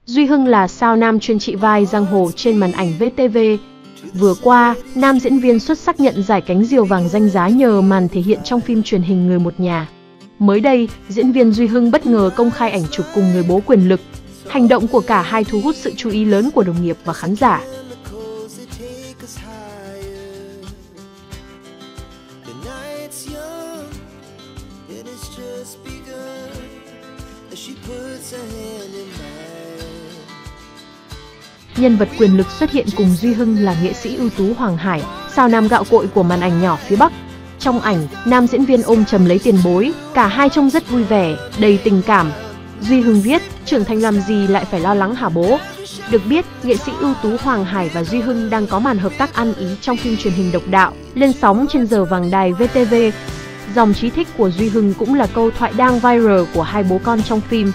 Duy Hưng là sao nam chuyên trị vai giang hồ trên màn ảnh VTV. Vừa qua, nam diễn viên xuất sắc nhận giải cánh diều vàng danh giá nhờ màn thể hiện trong phim truyền hình Người một nhà. Mới đây, diễn viên Duy Hưng bất ngờ công khai ảnh chụp cùng người bố quyền lực. Hành động của cả hai thu hút sự chú ý lớn của đồng nghiệp và khán giả. Nhân vật quyền lực xuất hiện cùng Duy Hưng là nghệ sĩ ưu tú Hoàng Hải, sao nam gạo cội của màn ảnh nhỏ phía Bắc. Trong ảnh, nam diễn viên ôm chầm lấy tiền bối, cả hai trông rất vui vẻ, đầy tình cảm. Duy Hưng viết, trưởng thành làm gì lại phải lo lắng hả bố? Được biết, nghệ sĩ ưu tú Hoàng Hải và Duy Hưng đang có màn hợp tác ăn ý trong phim truyền hình độc đạo, lên sóng trên giờ vàng đài VTV. Dòng chí thích của Duy Hưng cũng là câu thoại đang viral của hai bố con trong phim.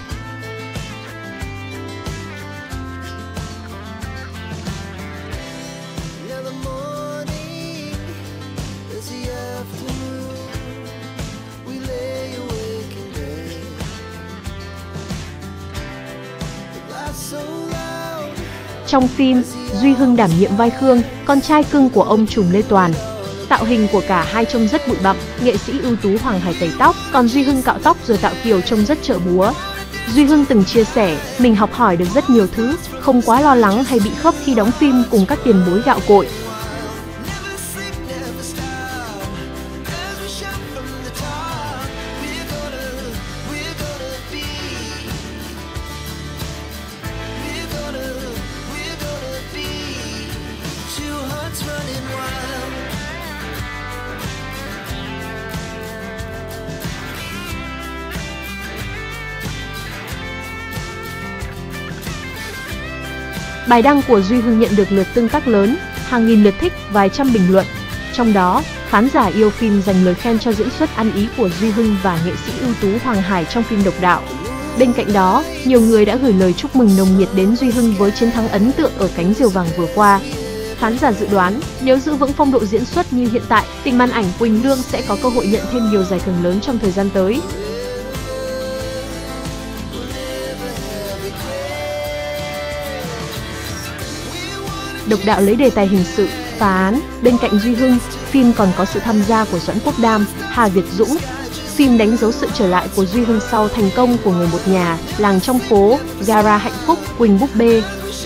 Trong phim, Duy Hưng đảm nhiệm vai Khương, con trai cưng của ông trùm Lê Toàn. Tạo hình của cả hai trông rất bụi bặm, nghệ sĩ ưu tú Hoàng Hải tẩy tóc, còn Duy Hưng cạo tóc rồi tạo kiểu trông rất chợ búa. Duy Hưng từng chia sẻ, mình học hỏi được rất nhiều thứ, không quá lo lắng hay bị khớp khi đóng phim cùng các tiền bối gạo cội. Bài đăng của Duy Hưng nhận được lượt tương tác lớn, hàng nghìn lượt thích, vài trăm bình luận. Trong đó, khán giả yêu phim dành lời khen cho diễn xuất ăn ý của Duy Hưng và nghệ sĩ ưu tú Hoàng Hải trong phim độc đạo. Bên cạnh đó, nhiều người đã gửi lời chúc mừng nồng nhiệt đến Duy Hưng với chiến thắng ấn tượng ở cánh diều vàng vừa qua. Khán giả dự đoán, nếu giữ vững phong độ diễn xuất như hiện tại, tình màn ảnh Quỳnh Lương sẽ có cơ hội nhận thêm nhiều giải thưởng lớn trong thời gian tới. Độc đạo lấy đề tài hình sự, phá án. Bên cạnh Duy Hưng, phim còn có sự tham gia của Doãn Quốc Đam, Hà Việt Dũng. Phim đánh dấu sự trở lại của Duy Hưng sau thành công của Người một nhà, Làng trong phố, Gara hạnh phúc, Quỳnh búp bê.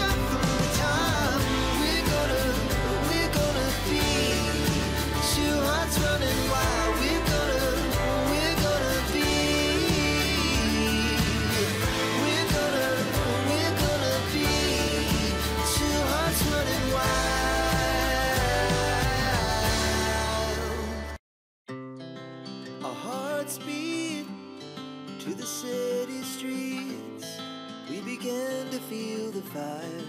To the city streets, we began to feel the fire.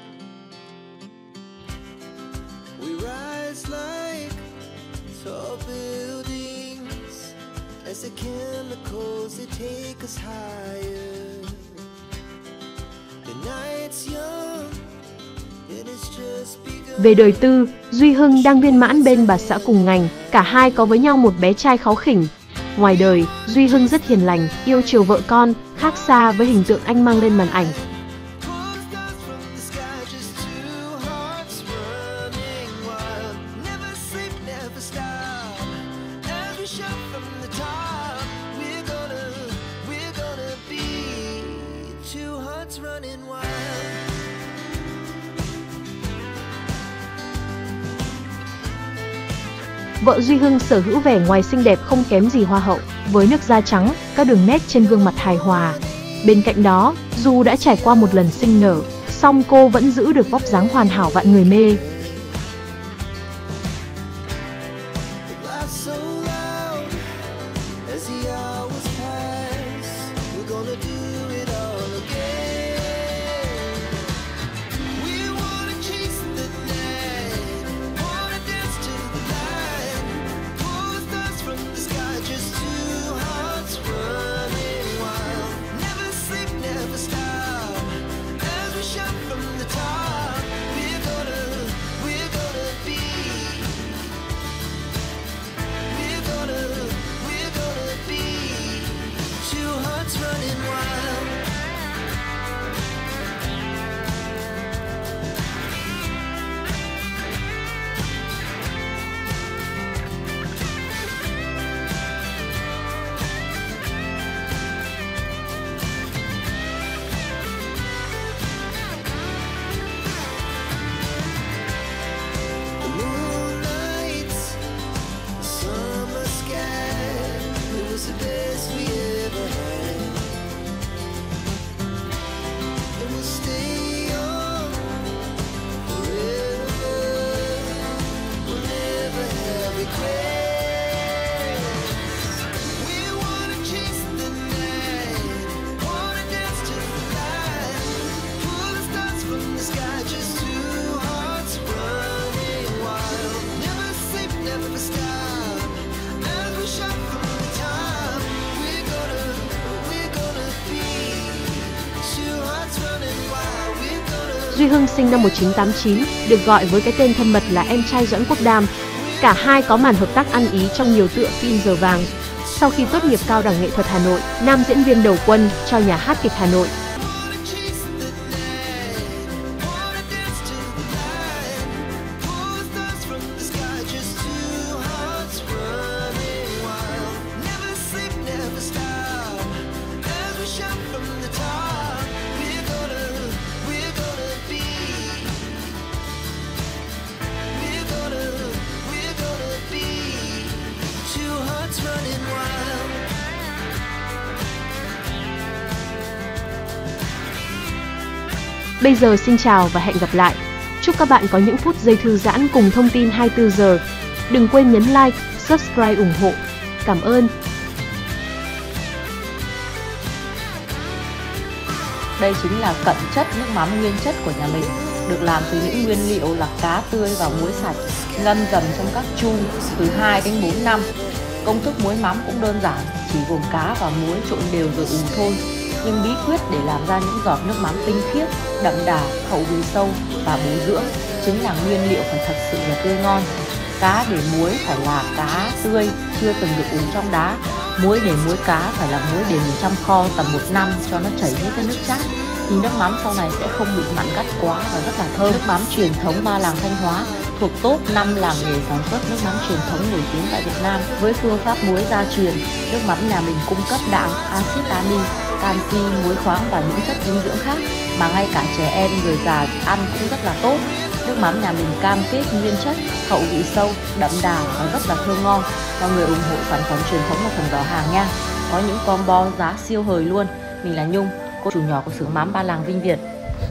We rise like tall buildings as the chemicals they take us higher. The night's young and it's just begun. Về đời tư, Duy Hưng đang viên mãn bên bà xã cùng ngành, cả hai có với nhau một bé trai kháu khỉnh. Ngoài đời, Duy Hưng rất hiền lành, yêu chiều vợ con, khác xa với hình tượng anh mang lên màn ảnh. Vợ Duy Hưng sở hữu vẻ ngoài xinh đẹp không kém gì hoa hậu, với nước da trắng, các đường nét trên gương mặt hài hòa. Bên cạnh đó, dù đã trải qua một lần sinh nở, song cô vẫn giữ được vóc dáng hoàn hảo vạn người mê. Duy Hưng sinh năm 1989, được gọi với cái tên thân mật là em trai Doãn Quốc Đam. Cả hai có màn hợp tác ăn ý trong nhiều tựa phim giờ vàng. Sau khi tốt nghiệp Cao đẳng Nghệ thuật Hà Nội, nam diễn viên đầu quân cho Nhà hát kịch Hà Nội. Bây giờ xin chào và hẹn gặp lại. Chúc các bạn có những phút giây thư giãn cùng thông tin 24 giờ. Đừng quên nhấn like, subscribe ủng hộ. Cảm ơn. Đây chính là cận chất nước mắm nguyên chất của nhà mình, được làm từ những nguyên liệu là cá tươi và muối sạch, ngâm dầm trong các chu từ 2 đến 4 năm. Công thức muối mắm cũng đơn giản, chỉ gồm cá và muối trộn đều rồi ủ thôi. Nhưng bí quyết để làm ra những giọt nước mắm tinh khiết, đậm đà, khẩu vị sâu và bổ dưỡng chính là nguyên liệu phải thật sự là tươi ngon. Cá để muối phải là cá tươi, chưa từng được ủ trong đá. Muối để muối cá phải là muối để mình trong kho tầm 1 năm cho nó chảy hết cái nước chát. Thì nước mắm sau này sẽ không bị mặn gắt quá và rất là thơm. Nước mắm truyền thống Ba Làng Thanh Hóa thuộc top 5 làng nghề sản xuất nước mắm truyền thống nổi tiếng tại Việt Nam. Với phương pháp muối gia truyền, nước mắm nhà mình cung cấp đạm, axit amin, canxi, muối khoáng và những chất dinh dưỡng khác mà ngay cả trẻ em, người già ăn cũng rất là tốt. Nước mắm nhà mình cam kết nguyên chất, khẩu vị sâu, đậm đà và rất là thơm ngon. Mọi người ủng hộ sản phẩm truyền thống ở phần giỏ hàng nha. Có những combo giá siêu hời luôn. Mình là Nhung, cô chủ nhỏ của xưởng mắm Ba Làng Vinh Việt.